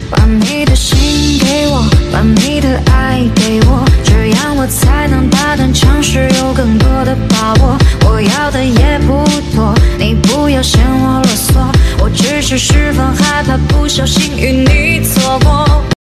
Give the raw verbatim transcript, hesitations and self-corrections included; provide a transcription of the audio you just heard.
把你的心给我，把你的爱给我，这样我才能大胆尝试，有更多的把握。我要的也不多，你不要嫌我啰嗦，我只是十分害怕不小心与你错过。